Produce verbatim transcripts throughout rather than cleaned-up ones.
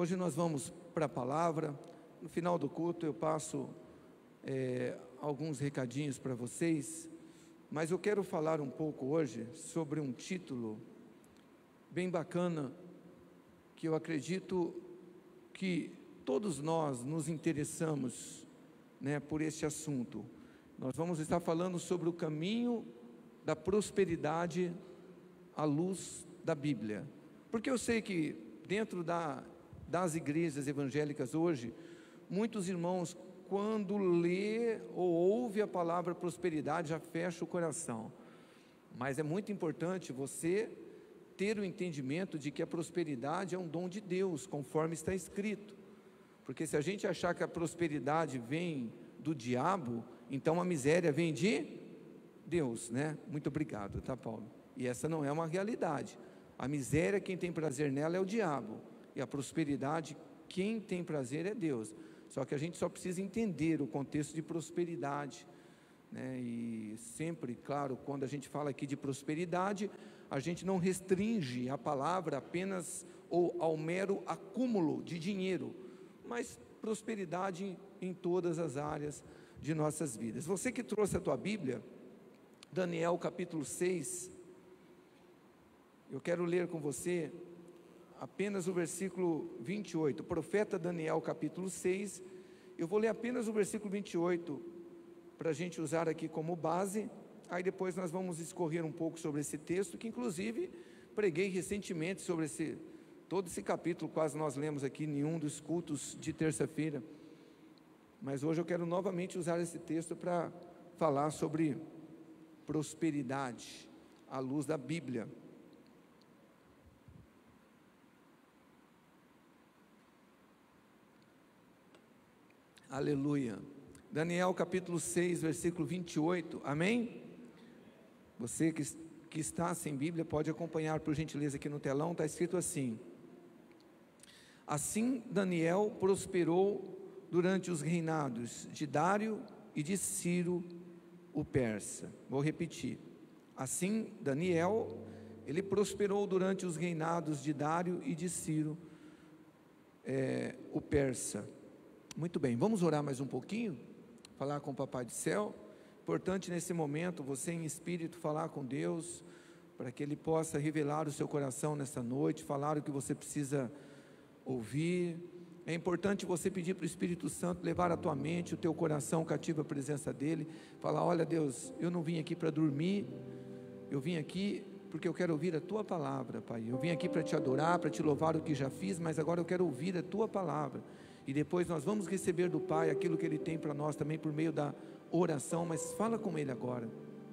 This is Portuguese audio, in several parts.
Hoje nós vamos para a palavra. No final do culto eu passo é, alguns recadinhos para vocês, mas eu quero falar um pouco hoje sobre um título bem bacana, que eu acredito que todos nós nos interessamos, né, por esse assunto. Nós vamos estar falando sobre o caminho da prosperidade à luz da Bíblia, porque eu sei que dentro da, das igrejas evangélicas hoje, muitos irmãos, quando lê ou ouve a palavra prosperidade, já fecha o coração. Mas é muito importante você ter o entendimento de que a prosperidade é um dom de Deus, conforme está escrito. Porque se a gente achar que a prosperidade vem do diabo, então a miséria vem de Deus, né? Muito obrigado, tá, Paulo? E essa não é uma realidade. A miséria, quem tem prazer nela é o diabo, e a prosperidade, quem tem prazer é Deus. Só que a gente só precisa entender o contexto de prosperidade, né? E sempre, claro, quando a gente fala aqui de prosperidade, a gente não restringe a palavra apenas ou ao mero acúmulo de dinheiro, mas prosperidade em todas as áreas de nossas vidas. Você que trouxe a tua Bíblia, Daniel capítulo seis, eu quero ler com você apenas o versículo vinte e oito, profeta Daniel capítulo seis, eu vou ler apenas o versículo vinte e oito, para a gente usar aqui como base, aí depois nós vamos discorrer um pouco sobre esse texto, que inclusive preguei recentemente sobre esse, todo esse capítulo, quase nós lemos aqui em um dos cultos de terça-feira, mas hoje eu quero novamente usar esse texto para falar sobre prosperidade à luz da Bíblia. Aleluia. Daniel capítulo seis, versículo vinte e oito, amém? Você que, que está sem Bíblia, pode acompanhar por gentileza aqui no telão, está escrito assim: assim Daniel prosperou durante os reinados de Dário e de Ciro o persa. Vou repetir, assim Daniel, ele prosperou durante os reinados de Dário e de Ciro é, o persa. Muito bem, vamos orar mais um pouquinho, falar com o Papai do Céu. Importante nesse momento, você em espírito falar com Deus, para que Ele possa revelar o seu coração nessa noite, falar o que você precisa ouvir. É importante você pedir para o Espírito Santo levar a tua mente, o teu coração cativo à presença dEle, falar: olha Deus, eu não vim aqui para dormir, eu vim aqui porque eu quero ouvir a tua palavra, Pai. Eu vim aqui para te adorar, para te louvar o que já fiz, mas agora eu quero ouvir a tua palavra. E depois nós vamos receber do Pai aquilo que Ele tem para nós também por meio da oração, mas fala com Ele agora.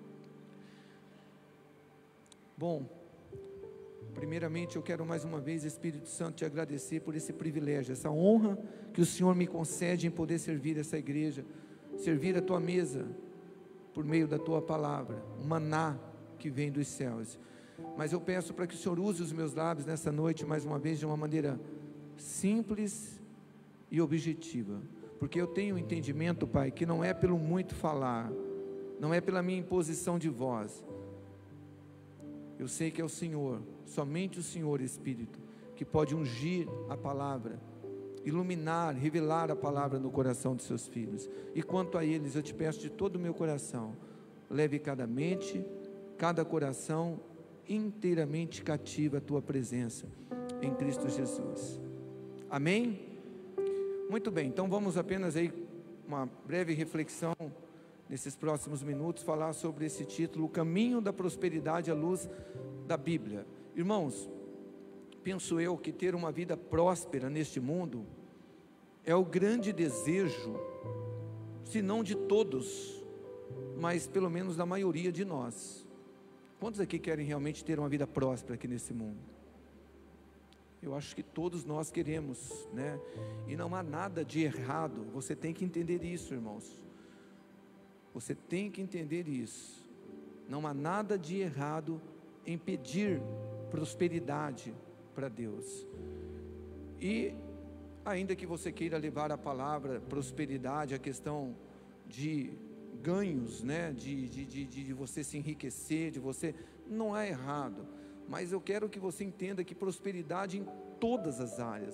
Bom, primeiramente eu quero mais uma vez, Espírito Santo, te agradecer por esse privilégio, essa honra que o Senhor me concede em poder servir essa igreja, servir a tua mesa por meio da tua palavra, o maná que vem dos céus. Mas eu peço para que o Senhor use os meus lábios nessa noite mais uma vez de uma maneira simples e objetiva, porque eu tenho um entendimento, Pai, que não é pelo muito falar, não é pela minha imposição de voz. Eu sei que é o Senhor, somente o Senhor, Espírito, que pode ungir a palavra, iluminar, revelar a palavra no coração dos seus filhos. E quanto a eles, eu te peço de todo o meu coração, leve cada mente, cada coração inteiramente cativa à tua presença, em Cristo Jesus. Amém? Muito bem, então vamos apenas aí, uma breve reflexão, nesses próximos minutos, falar sobre esse título, o caminho da prosperidade à luz da Bíblia. Irmãos, penso eu que ter uma vida próspera neste mundo, é o grande desejo, se não de todos, mas pelo menos da maioria de nós. Quantos aqui querem realmente ter uma vida próspera aqui nesse mundo? Eu acho que todos nós queremos, né? E não há nada de errado, você tem que entender isso, irmãos. Você tem que entender isso. Não há nada de errado em pedir prosperidade para Deus. E ainda que você queira levar a palavra prosperidade, a questão de ganhos, né? De, de, de, de você se enriquecer, de você, não é errado. Mas eu quero que você entenda que prosperidade em todas as áreas,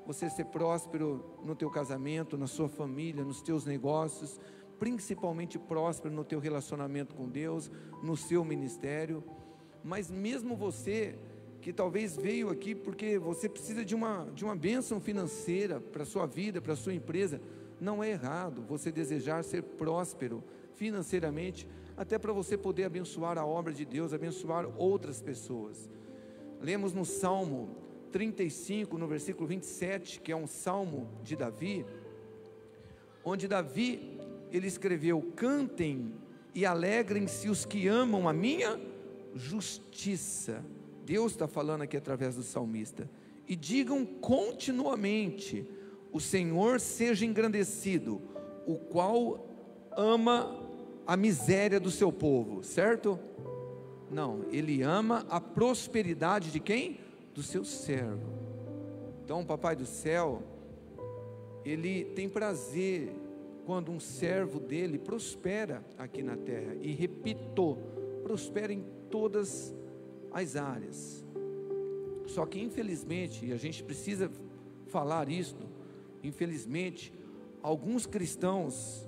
você ser próspero no teu casamento, na sua família, nos teus negócios, principalmente próspero no teu relacionamento com Deus, no seu ministério. Mas mesmo você que talvez veio aqui porque você precisa de uma, de uma bênção financeira para a sua vida, para a sua empresa, não é errado você desejar ser próspero financeiramente, até para você poder abençoar a obra de Deus, abençoar outras pessoas. Lemos no Salmo trinta e cinco, no versículo vinte e sete, que é um salmo de Davi, onde Davi, ele escreveu: cantem e alegrem-se os que amam a minha justiça. Deus está falando aqui através do salmista. E digam continuamente: o Senhor seja engrandecido, o qual ama a miséria do seu povo, certo? Não, ele ama a prosperidade de quem? Do seu servo. Então o Papai do céu, ele tem prazer quando um servo dele prospera aqui na terra. E repito, prospera em todas as áreas. Só que infelizmente, e a gente precisa falar isso, infelizmente, alguns cristãos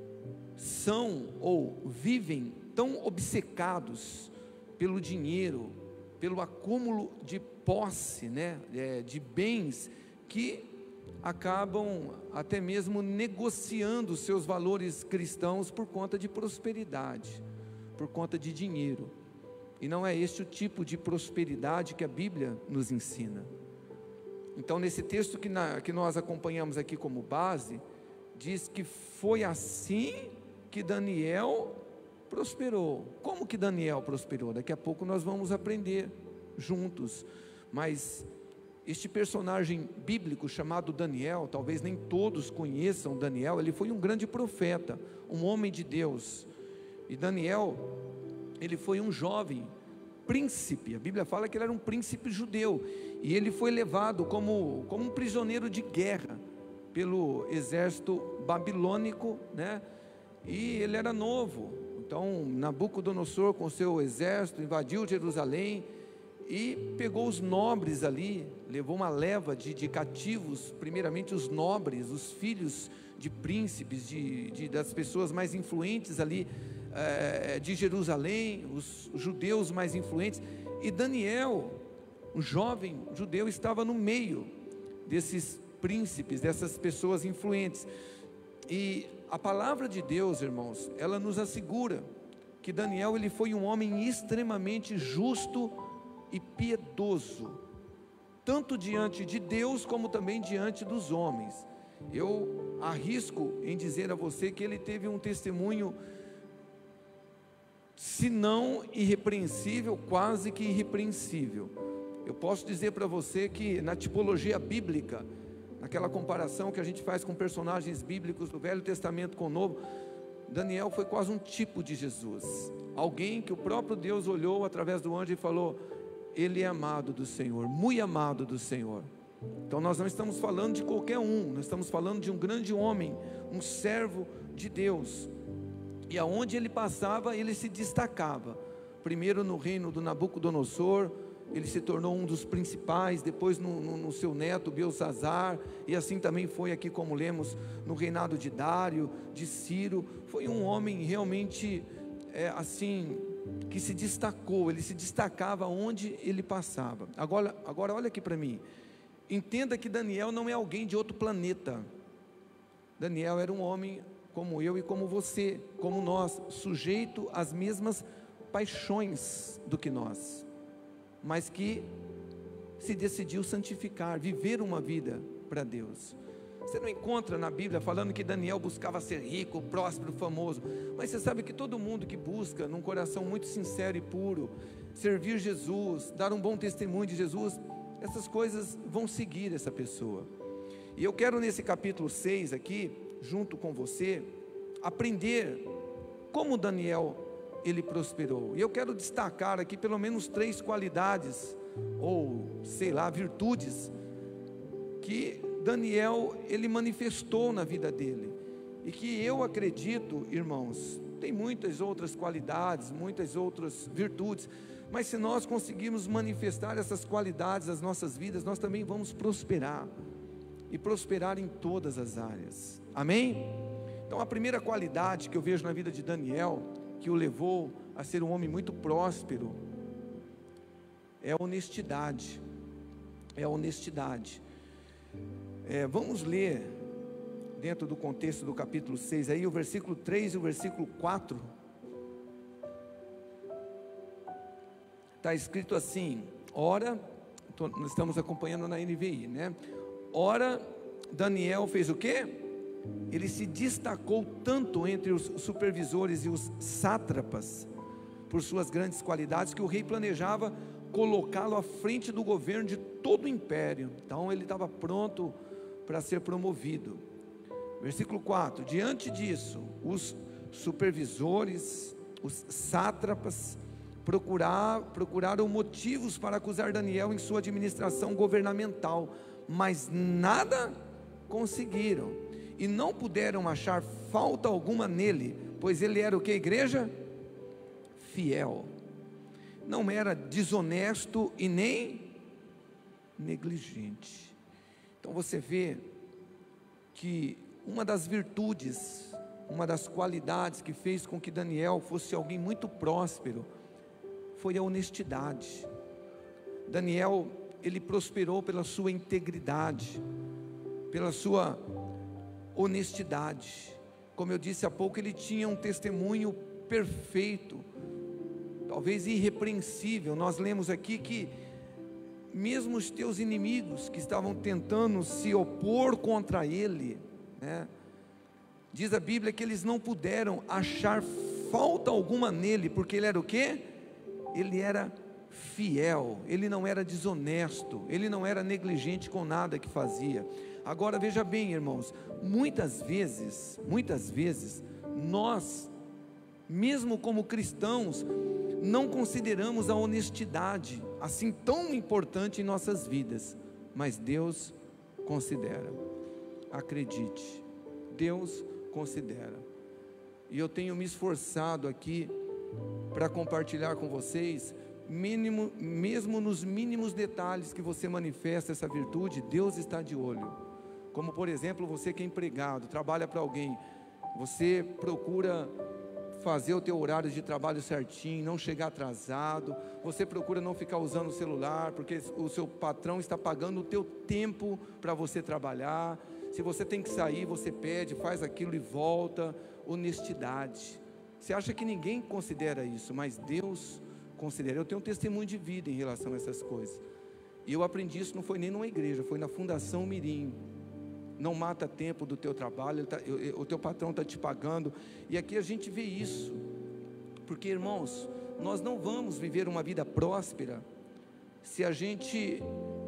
são ou vivem tão obcecados pelo dinheiro, pelo acúmulo de posse, né, é, de bens, que acabam até mesmo negociando seus valores cristãos por conta de prosperidade, por conta de dinheiro. E não é este o tipo de prosperidade que a Bíblia nos ensina. Então, nesse texto que, na, que nós acompanhamos aqui como base, diz que foi assim que Daniel prosperou. Como que Daniel prosperou? Daqui a pouco nós vamos aprender juntos. Mas este personagem bíblico chamado Daniel, talvez nem todos conheçam Daniel, ele foi um grande profeta, um homem de Deus. E Daniel, ele foi um jovem príncipe. A Bíblia fala que ele era um príncipe judeu, e ele foi levado como, como um prisioneiro de guerra pelo exército babilônico, né? E ele era novo. Então Nabucodonosor com seu exército invadiu Jerusalém e pegou os nobres ali, levou uma leva de, de cativos, primeiramente os nobres, os filhos de príncipes, de, de, das pessoas mais influentes ali é, de Jerusalém, os judeus mais influentes. E Daniel, um jovem judeu, estava no meio desses príncipes, dessas pessoas influentes. E a palavra de Deus, irmãos, ela nos assegura que Daniel, ele foi um homem extremamente justo e piedoso, tanto diante de Deus como também diante dos homens. Eu arrisco em dizer a você que ele teve um testemunho, se não irrepreensível, quase que irrepreensível. Eu posso dizer para você que na tipologia bíblica, naquela comparação que a gente faz com personagens bíblicos do Velho Testamento com o Novo, Daniel foi quase um tipo de Jesus, alguém que o próprio Deus olhou através do anjo e falou: ele é amado do Senhor, muito amado do Senhor. Então nós não estamos falando de qualquer um, nós estamos falando de um grande homem, um servo de Deus, e aonde ele passava, ele se destacava. Primeiro no reino do Nabucodonosor, ele se tornou um dos principais, depois no, no, no seu neto Belsazar, e assim também foi aqui, como lemos, no reinado de Dário, de Ciro. Foi um homem realmente é, assim, que se destacou, ele se destacava onde ele passava. Agora, agora olha aqui para mim, entenda que Daniel não é alguém de outro planeta. Daniel era um homem como eu e como você, como nós, sujeito às mesmas paixões do que nós, mas que se decidiu santificar, viver uma vida para Deus. Você não encontra na Bíblia falando que Daniel buscava ser rico, próspero, famoso, mas você sabe que todo mundo que busca num coração muito sincero e puro, servir Jesus, dar um bom testemunho de Jesus, essas coisas vão seguir essa pessoa. E eu quero nesse capítulo seis aqui, junto com você, aprender como Daniel ele prosperou. E eu quero destacar aqui pelo menos três qualidades, ou sei lá, virtudes, que Daniel ele manifestou na vida dele, e que eu acredito, irmãos, tem muitas outras qualidades, muitas outras virtudes, mas se nós conseguirmos manifestar essas qualidades nas nossas vidas, nós também vamos prosperar. e prosperar em todas as áreas. Amém? Então a primeira qualidade que eu vejo na vida de Daniel, que o levou a ser um homem muito próspero, é a honestidade. É a honestidade. É, vamos ler, dentro do contexto do capítulo seis, aí o versículo três e o versículo quatro. Está escrito assim: ora, tô, nós estamos acompanhando na N V I, né? Ora, Daniel fez o quê? Ele se destacou tanto entre os supervisores e os sátrapas, por suas grandes qualidades, que o rei planejava colocá-lo à frente do governo de todo o império. Então ele estava pronto para ser promovido. Versículo quatro: diante disso, os supervisores, os sátrapas, procurar, procuraram motivos para acusar Daniel em sua administração governamental, mas nada conseguiram, e não puderam achar falta alguma nele, pois ele era o que, igreja? Fiel. Não era desonesto e nem negligente. Então você vê que uma das virtudes, uma das qualidades que fez com que Daniel fosse alguém muito próspero, foi a honestidade. Daniel, ele prosperou pela sua integridade, pela sua honestidade. Como eu disse há pouco, ele tinha um testemunho perfeito, talvez irrepreensível. Nós lemos aqui que mesmo os teus inimigos que estavam tentando se opor contra ele, né, diz a Bíblia que eles não puderam achar falta alguma nele, porque ele era o quê? Ele era fiel, ele não era desonesto, ele não era negligente com nada que fazia. Agora veja bem, irmãos, muitas vezes, muitas vezes, nós, mesmo como cristãos, não consideramos a honestidade assim tão importante em nossas vidas, mas Deus considera. Acredite, Deus considera. E eu tenho me esforçado aqui para compartilhar com vocês, mínimo, mesmo nos mínimos detalhes que você manifesta essa virtude, Deus está de olho. Como por exemplo, você que é empregado, trabalha para alguém, você procura fazer o teu horário de trabalho certinho, não chegar atrasado, você procura não ficar usando o celular, porque o seu patrão está pagando o teu tempo para você trabalhar. Se você tem que sair, você pede, faz aquilo e volta. Honestidade. Você acha que ninguém considera isso, mas Deus considera. Eu tenho um testemunho de vida em relação a essas coisas, e eu aprendi isso, não foi nem numa igreja, foi na Fundação Mirim. Não mata tempo do teu trabalho, ele tá, o teu patrão está te pagando, e aqui a gente vê isso, porque irmãos, nós não vamos viver uma vida próspera, se a gente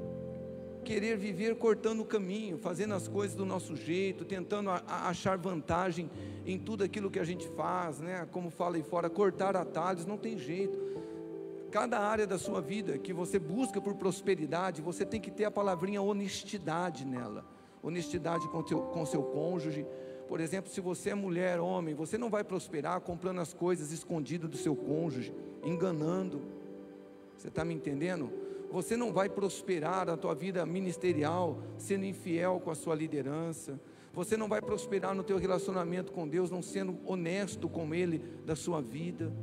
querer viver cortando o caminho, fazendo as coisas do nosso jeito, tentando a, a achar vantagem em tudo aquilo que a gente faz, né? Como fala aí fora, cortar atalhos, não tem jeito. Cada área da sua vida que você busca por prosperidade, você tem que ter a palavrinha honestidade nela. Honestidade com seu, com seu cônjuge. Por exemplo, se você é mulher, homem, você não vai prosperar comprando as coisas escondidas do seu cônjuge, enganando. Você está me entendendo? Você não vai prosperar a tua vida ministerial sendo infiel com a sua liderança. Você não vai prosperar no teu relacionamento com Deus não sendo honesto com Ele da sua vida.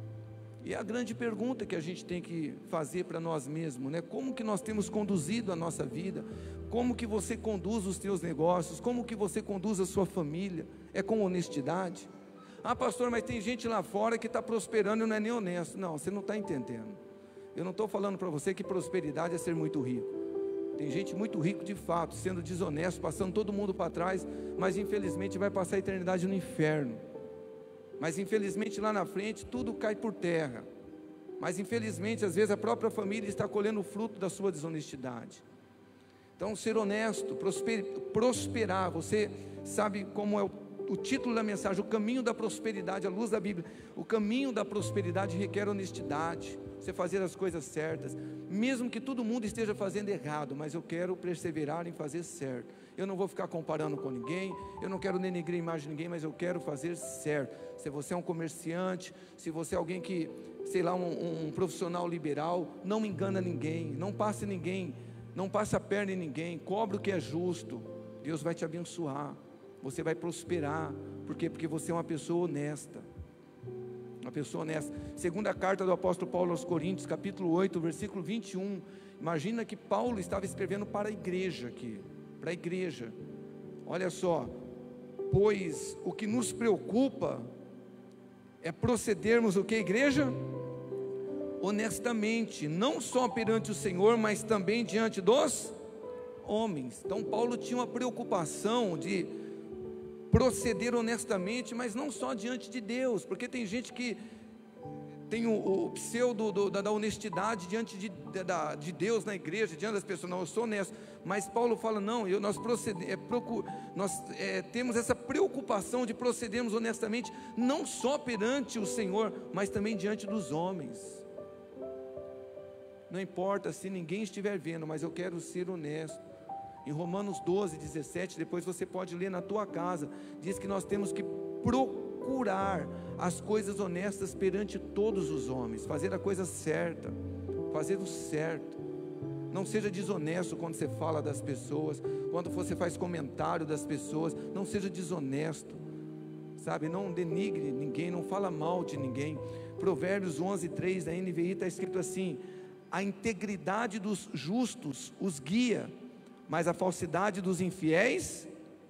E a grande pergunta que a gente tem que fazer para nós mesmos, né? Como que nós temos conduzido a nossa vida? Como que você conduz os teus negócios? Como que você conduz a sua família? É com honestidade? Ah, pastor, mas tem gente lá fora que está prosperando e não é nem honesto. Não, você não está entendendo. Eu não estou falando para você que prosperidade é ser muito rico. Tem gente muito rico de fato, sendo desonesto, passando todo mundo para trás, mas infelizmente vai passar a eternidade no inferno. Mas infelizmente lá na frente tudo cai por terra. Mas infelizmente às vezes a própria família está colhendo o fruto da sua desonestidade. Então ser honesto, prosper, prosperar, você sabe como é o, o título da mensagem, o caminho da prosperidade, à luz da Bíblia. O caminho da prosperidade requer honestidade, você fazer as coisas certas, mesmo que todo mundo esteja fazendo errado, mas eu quero perseverar em fazer certo. Eu não vou ficar comparando com ninguém, eu não quero denegrir a imagem de ninguém, mas eu quero fazer certo. Se você é um comerciante, se você é alguém que, sei lá, um, um profissional liberal, não engana ninguém, não passe ninguém, não passe a perna em ninguém, cobre o que é justo, Deus vai te abençoar, você vai prosperar. Por quê? Porque você é uma pessoa honesta, uma pessoa honesta. Segunda carta do apóstolo Paulo aos Coríntios, capítulo oito, versículo vinte e um, imagina que Paulo estava escrevendo para a igreja aqui, para a igreja, olha só: pois o que nos preocupa é procedermos o que, igreja? Honestamente, não só perante o Senhor, mas também diante dos homens. Então Paulo tinha uma preocupação de proceder honestamente, mas não só diante de Deus, porque tem gente que tem o, o pseudo do, da, da honestidade diante de, da, de Deus na igreja, diante das pessoas. Não, eu sou honesto, mas Paulo fala, não, eu, nós, procede, é, procur, nós é, temos essa preocupação de procedermos honestamente, não só perante o Senhor, mas também diante dos homens. Não importa se ninguém estiver vendo, mas eu quero ser honesto. Em Romanos doze, dezessete, depois você pode ler na tua casa, diz que nós temos que procurar as coisas honestas perante todos os homens, fazer a coisa certa, fazer o certo. Não seja desonesto quando você fala das pessoas, quando você faz comentário das pessoas, não seja desonesto, sabe? Não denigre ninguém, não fala mal de ninguém. Provérbios onze, três da N V I está escrito assim: a integridade dos justos os guia, mas a falsidade dos infiéis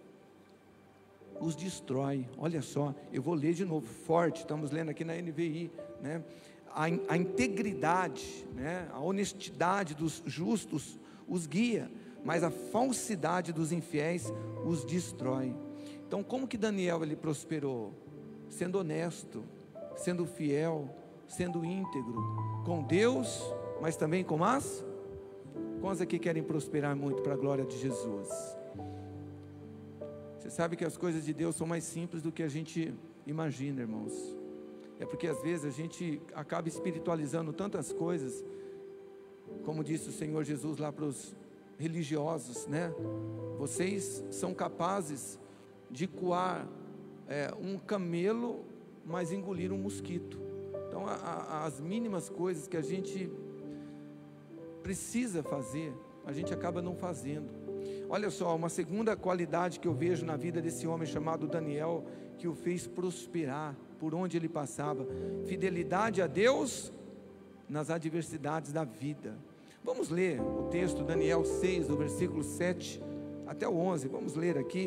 os destrói. Olha só, eu vou ler de novo, forte, estamos lendo aqui na N V I, né? A, a integridade, né? A honestidade dos justos os guia, mas a falsidade dos infiéis os destrói. Então, como que Daniel ele prosperou? Sendo honesto, sendo fiel, sendo íntegro com Deus, mas também com as... Quantos aqui querem prosperar muito para a glória de Jesus? Você sabe que as coisas de Deus são mais simples do que a gente imagina, irmãos. É porque às vezes a gente acaba espiritualizando tantas coisas, como disse o Senhor Jesus lá para os religiosos, né? Vocês são capazes de coar é, um camelo, mas engolir um mosquito. Então a, a, as mínimas coisas que a gente precisa fazer, a gente acaba não fazendo. Olha só, uma segunda qualidade que eu vejo na vida desse homem chamado Daniel, que o fez prosperar por onde ele passava: fidelidade a Deus nas adversidades da vida. Vamos ler o texto, Daniel seis, do versículo sete até o onze, vamos ler aqui.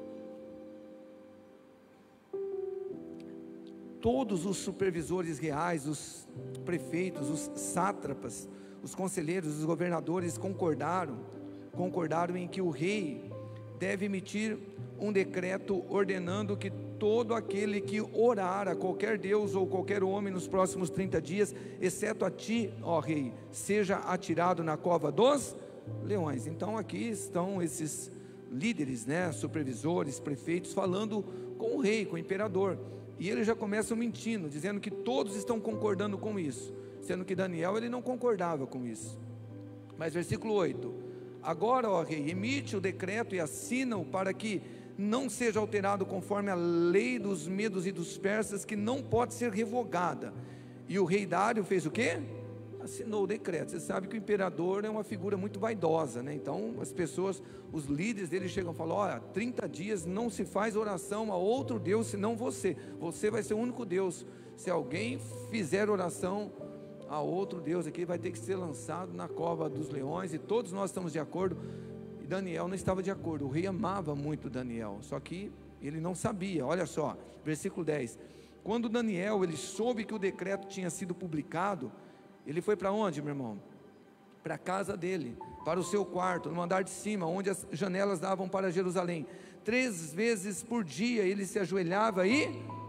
Todos os supervisores reais, os prefeitos, os sátrapas, os conselheiros, os governadores concordaram, concordaram em que o rei deve emitir um decreto ordenando que todo aquele que orar a qualquer deus ou qualquer homem nos próximos trinta dias, exceto a ti, ó rei, seja atirado na cova dos leões. Então aqui estão esses líderes, né, supervisores, prefeitos, falando com o rei, com o imperador, e eles já começam mentindo, dizendo que todos estão concordando com isso, sendo que Daniel ele não concordava com isso. Mas versículo oito: agora, ó rei, emite o decreto e assina-o para que não seja alterado conforme a lei dos medos e dos persas, que não pode ser revogada. E o rei Dário fez o quê? Assinou o decreto. Você sabe que o imperador é uma figura muito vaidosa, né? Então as pessoas, os líderes dele chegam e falam: olha, trinta dias não se faz oração a outro Deus senão você, você vai ser o único Deus. Se alguém fizer oração a outro Deus aqui, vai ter que ser lançado na cova dos leões. E todos nós estamos de acordo. E Daniel não estava de acordo. O rei amava muito Daniel, só que ele não sabia. Olha só, versículo dez: quando Daniel ele soube que o decreto tinha sido publicado, ele foi para onde, meu irmão? Para a casa dele, para o seu quarto, no andar de cima, onde as janelas davam para Jerusalém. Três vezes por dia ele se ajoelhava e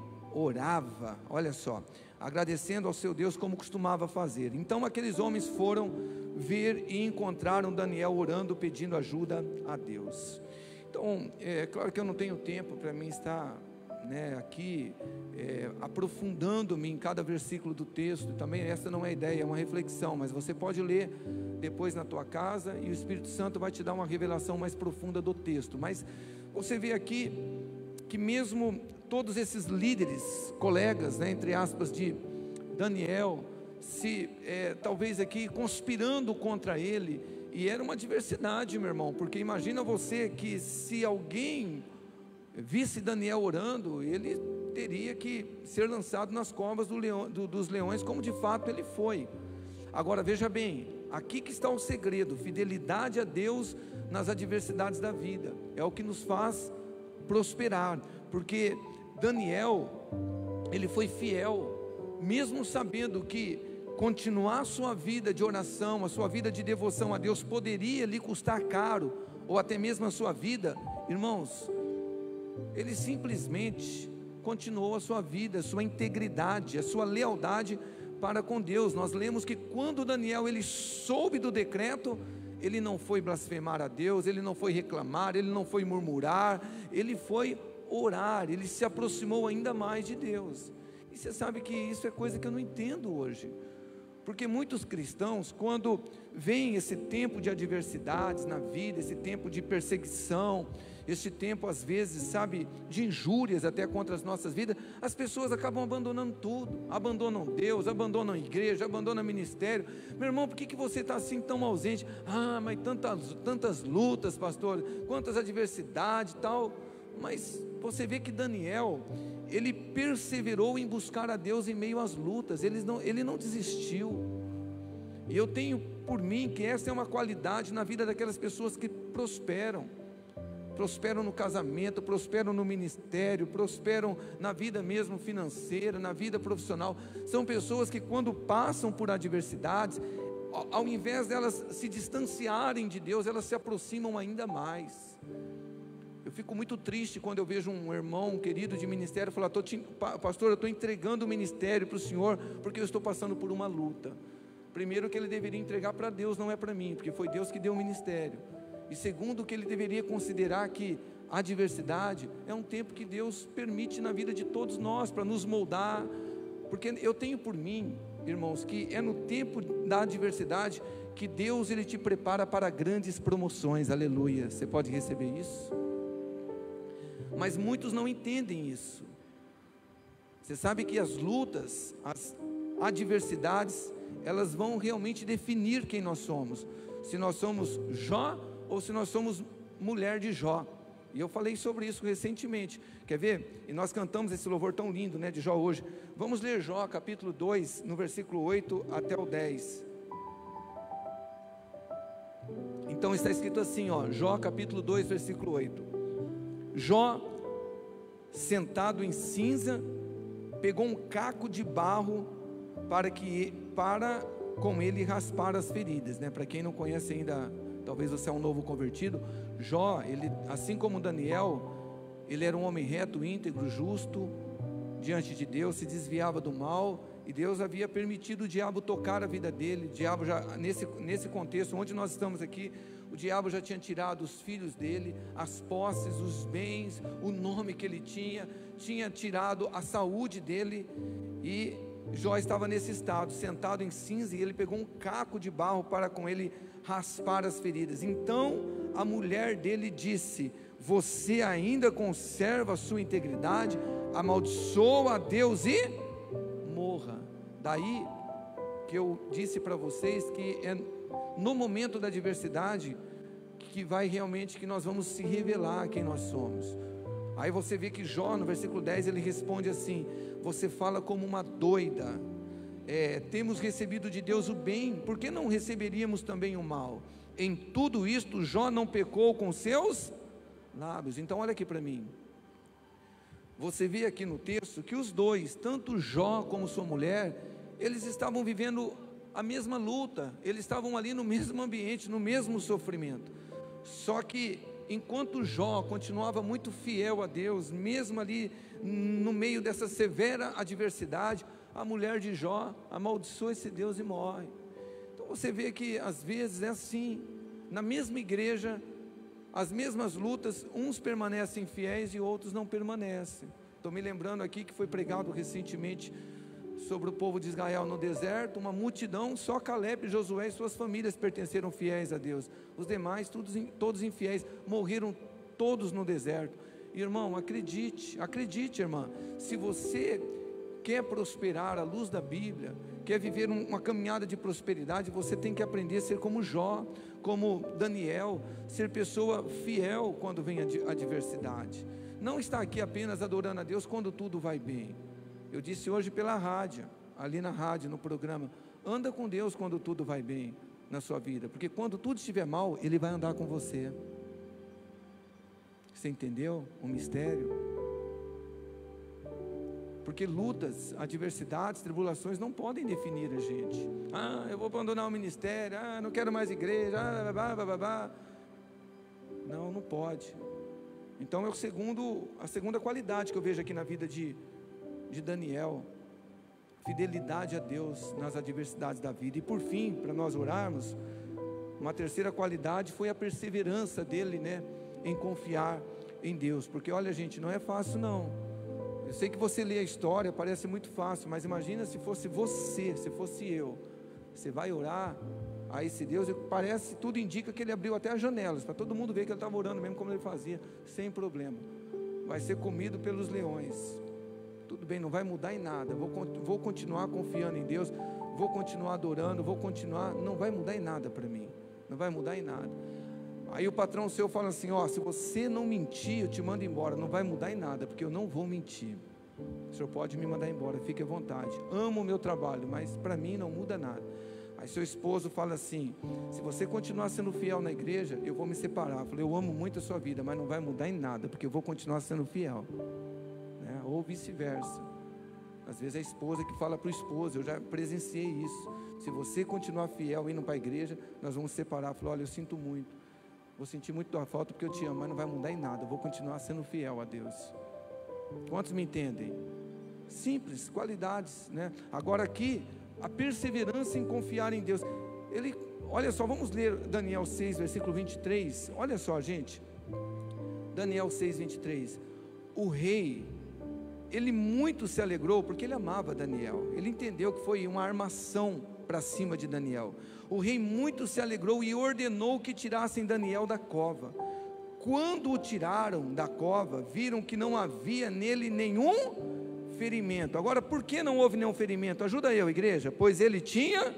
orava, olha só, agradecendo ao seu Deus como costumava fazer. Então aqueles homens foram ver e encontraram Daniel orando, pedindo ajuda a Deus. Então, é claro que eu não tenho tempo para mim estar, né, aqui é, aprofundando-me em cada versículo do texto. Também essa não é a ideia, é uma reflexão, mas você pode ler depois na tua casa e o Espírito Santo vai te dar uma revelação mais profunda do texto. Mas você vê aqui que mesmo todos esses líderes, colegas, né, entre aspas, de Daniel, se é, talvez aqui conspirando contra ele, E era uma adversidade, meu irmão, porque imagina você que se alguém visse Daniel orando, ele teria que ser lançado nas covas do leão, do, dos leões, como de fato ele foi. Agora veja bem, aqui que está o segredo: fidelidade a Deus nas adversidades da vida, é o que nos faz prosperar, porque Daniel, ele foi fiel, mesmo sabendo que continuar a sua vida de oração, a sua vida de devoção a Deus, poderia lhe custar caro, ou até mesmo a sua vida. Irmãos, ele simplesmente continuou a sua vida, a sua integridade, a sua lealdade para com Deus. Nós lemos que quando Daniel ele soube do decreto, ele não foi blasfemar a Deus, ele não foi reclamar, ele não foi murmurar, ele foi orar, ele se aproximou ainda mais de Deus. E você sabe que isso é coisa que eu não entendo hoje, porque muitos cristãos, quando vem esse tempo de adversidades na vida, esse tempo de perseguição, esse tempo às vezes, sabe, de injúrias até contra as nossas vidas, as pessoas acabam abandonando tudo, abandonam Deus, abandonam a igreja, abandonam o ministério. Meu irmão, por que, que você está assim tão ausente? Ah, mas tantas, tantas lutas, pastor, quantas adversidades e tal. Mas você vê que Daniel, ele perseverou em buscar a Deus em meio às lutas, ele não, ele não desistiu. E eu tenho por mim que essa é uma qualidade na vida daquelas pessoas que prosperam, prosperam no casamento, prosperam no ministério, prosperam na vida mesmo financeira, na vida profissional. São pessoas que quando passam por adversidades, ao invés delas se distanciarem de Deus, elas se aproximam ainda mais. Eu fico muito triste quando eu vejo um irmão, um querido de ministério falar: tô te, pastor, eu estou entregando o ministério para o senhor, porque eu estou passando por uma luta. Primeiro, que ele deveria entregar para Deus, não é para mim, porque foi Deus que deu o ministério. E segundo, que ele deveria considerar que a adversidade é um tempo que Deus permite na vida de todos nós, para nos moldar. Porque eu tenho por mim, irmãos, que é no tempo da adversidade que Deus ele te prepara para grandes promoções. Aleluia, você pode receber isso? Mas muitos não entendem isso. Você sabe que as lutas, as adversidades, elas vão realmente definir quem nós somos, se nós somos Jó ou se nós somos mulher de Jó. E eu falei sobre isso recentemente, quer ver? E nós cantamos esse louvor tão lindo, né, de Jó hoje. Vamos ler Jó capítulo dois, no versículo oito até o dez. Então está escrito assim, ó, Jó capítulo dois, versículo oito. Jó, sentado em cinza, pegou um caco de barro para que para com ele raspar as feridas, né? Para quem não conhece ainda, talvez você é um novo convertido. Jó, ele, assim como Daniel, ele era um homem reto, íntegro, justo diante de Deus, se desviava do mal, e Deus havia permitido o diabo tocar a vida dele. O diabo já, nesse, nesse contexto onde nós estamos aqui, o diabo já tinha tirado os filhos dele, as posses, os bens, o nome que ele tinha, tinha tirado a saúde dele, e Jó estava nesse estado, sentado em cinza, e ele pegou um caco de barro para com ele raspar as feridas. Então a mulher dele disse: você ainda conserva a sua integridade? Amaldiçoa a Deus e morra. Daí que eu disse para vocês que é no momento da adversidade que vai realmente, que nós vamos se revelar quem nós somos. Aí você vê que Jó, no versículo dez, ele responde assim: você fala como uma doida, é, temos recebido de Deus o bem, por que não receberíamos também o mal? Em tudo isto Jó não pecou com seus lábios. Então olha aqui para mim, você vê aqui no texto que os dois, tanto Jó como sua mulher, eles estavam vivendo a mesma luta, eles estavam ali no mesmo ambiente, no mesmo sofrimento. Só que enquanto Jó continuava muito fiel a Deus, mesmo ali no meio dessa severa adversidade, a mulher de Jó amaldiçoa esse Deus e morre. Então você vê que às vezes é assim, na mesma igreja, as mesmas lutas, uns permanecem fiéis e outros não permanecem. Estou me lembrando aqui que foi pregado recentemente sobre o povo de Israel no deserto, uma multidão, só Caleb, Josué e suas famílias pertenceram fiéis a Deus, os demais todos, todos infiéis, morreram todos no deserto. Irmão, acredite, acredite irmã, se você quer prosperar à luz da Bíblia, quer viver uma caminhada de prosperidade, você tem que aprender a ser como Jó, como Daniel, ser pessoa fiel quando vem a adversidade. Não está aqui apenas adorando a Deus quando tudo vai bem. Eu disse hoje pela rádio, ali na rádio, no programa, anda com Deus quando tudo vai bem na sua vida, porque quando tudo estiver mal, Ele vai andar com você. Você entendeu o mistério? Porque lutas, adversidades, tribulações não podem definir a gente. Ah, eu vou abandonar o ministério, ah, não quero mais igreja, ah, blá, blá, blá, blá. Não, não pode. Então é o segundo, a segunda qualidade que eu vejo aqui na vida de, de Daniel, fidelidade a Deus nas adversidades da vida. E por fim, para nós orarmos, uma terceira qualidade foi a perseverança dele, né, em confiar em Deus. Porque olha, gente, não é fácil não. Eu sei que você lê a história, parece muito fácil, mas imagina se fosse você, se fosse eu. Você vai orar a esse Deus, e parece, tudo indica que ele abriu até as janelas, para todo mundo ver que ele estava orando mesmo como ele fazia, sem problema. Vai ser comido pelos leões. Tudo bem, não vai mudar em nada. Vou, vou continuar confiando em Deus, vou continuar adorando, vou continuar, não vai mudar em nada para mim. Não vai mudar em nada. Aí o patrão seu fala assim, ó, se você não mentir, eu te mando embora. Não vai mudar em nada, porque eu não vou mentir. O senhor pode me mandar embora, fique à vontade. Amo o meu trabalho, mas para mim não muda nada. Aí seu esposo fala assim, se você continuar sendo fiel na igreja, eu vou me separar. Eu falei, eu amo muito a sua vida, mas não vai mudar em nada, porque eu vou continuar sendo fiel, né? Ou vice-versa. Às vezes é a esposa que fala para o esposo, eu já presenciei isso. Se você continuar fiel indo para a igreja, nós vamos separar. Eu falei, olha, eu sinto muito, vou sentir muito tua falta porque eu te amo, mas não vai mudar em nada, eu vou continuar sendo fiel a Deus. Quantos me entendem? Simples, qualidades, né? Agora aqui, a perseverança em confiar em Deus. Ele, olha só, vamos ler Daniel seis, versículo vinte e três. Olha só, gente. Daniel seis, vinte e três. O rei, ele muito se alegrou, porque ele amava Daniel. Ele entendeu que foi uma armação para cima de Daniel. O rei muito se alegrou e ordenou que tirassem Daniel da cova. Quando o tiraram da cova, viram que não havia nele nenhum ferimento. Agora, por que não houve nenhum ferimento? Ajuda eu, igreja. Pois ele tinha...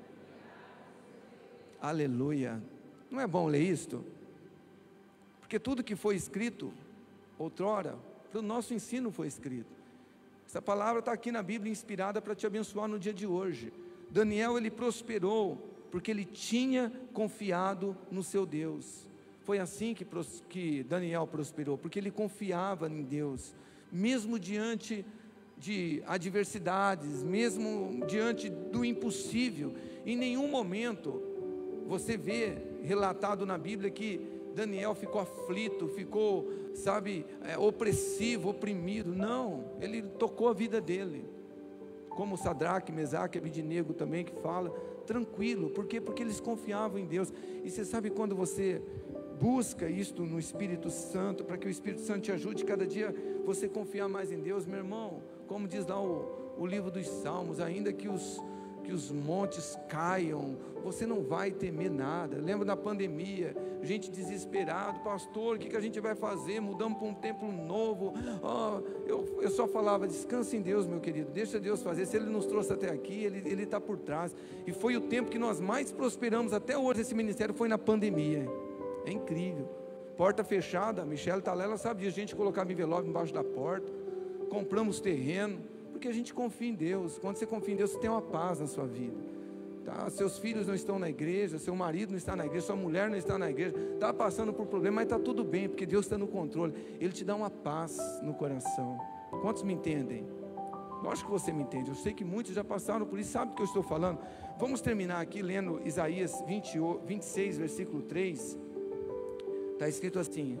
Aleluia. Não é bom ler isto? Porque tudo que foi escrito outrora, para o nosso ensino foi escrito. Essa palavra está aqui na Bíblia, inspirada para te abençoar no dia de hoje. Daniel, ele prosperou porque ele tinha confiado no seu Deus. Foi assim que, que Daniel prosperou, porque ele confiava em Deus, mesmo diante de adversidades, mesmo diante do impossível. Em nenhum momento você vê relatado na Bíblia que Daniel ficou aflito, ficou, sabe, é, opressivo, oprimido. Não, ele tocou a vida dele, como Sadraque, Mesaque, Abednego também, que fala, tranquilo. Por quê? Porque eles confiavam em Deus. E você sabe, quando você busca isto no Espírito Santo, para que o Espírito Santo te ajude cada dia você confiar mais em Deus, meu irmão, como diz lá o, o livro dos Salmos, ainda que os, que os montes caiam, você não vai temer nada. Lembra da pandemia, gente desesperada, pastor, o que, que a gente vai fazer? Mudamos para um templo novo. Oh, eu, eu só falava, descansa em Deus, meu querido, deixa Deus fazer. Se Ele nos trouxe até aqui, Ele está por trás. E foi o tempo que nós mais prosperamos até hoje. Esse ministério foi na pandemia. É incrível. Porta fechada, a Michele está lá, ela sabe disso. A gente colocava envelope embaixo da porta, compramos terreno, porque a gente confia em Deus. Quando você confia em Deus, você tem uma paz na sua vida, tá? Seus filhos não estão na igreja, seu marido não está na igreja, sua mulher não está na igreja, está passando por problema, mas está tudo bem, porque Deus está no controle. Ele te dá uma paz no coração. Quantos me entendem? Lógico que você me entende. Eu sei que muitos já passaram por isso, sabe do que eu estou falando. Vamos terminar aqui lendo Isaías vinte, vinte e seis, versículo três. Está escrito assim,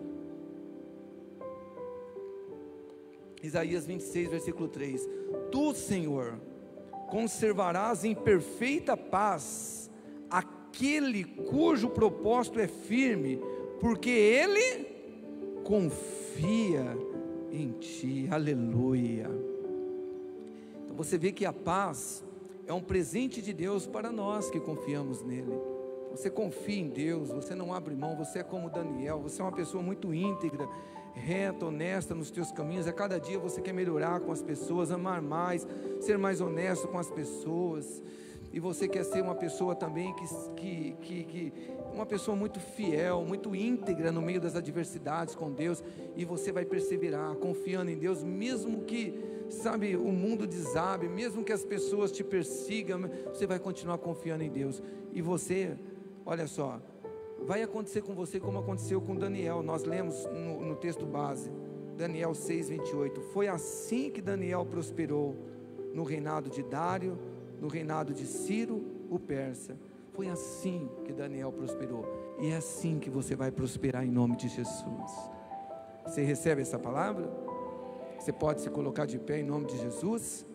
Isaías vinte e seis, versículo três. Tu, Senhor, conservarás em perfeita paz aquele cujo propósito é firme, porque ele confia em ti. Aleluia. Então você vê que a paz é um presente de Deus para nós que confiamos nele. Você confia em Deus, você não abre mão, você é como Daniel, você é uma pessoa muito íntegra, reta, honesta nos teus caminhos. A cada dia você quer melhorar com as pessoas, amar mais, ser mais honesto com as pessoas. E você quer ser uma pessoa também que, que, que, que uma pessoa muito fiel, muito íntegra no meio das adversidades com Deus. E você vai perseverar, confiando em Deus, mesmo que, sabe, o mundo desabe, mesmo que as pessoas te persigam, você vai continuar confiando em Deus. E você, olha só, vai acontecer com você como aconteceu com Daniel. Nós lemos no, no texto base, Daniel seis, vinte e oito. Foi assim que Daniel prosperou no reinado de Dário, no reinado de Ciro, o persa. Foi assim que Daniel prosperou. E é assim que você vai prosperar em nome de Jesus. Você recebe essa palavra? Você pode se colocar de pé em nome de Jesus?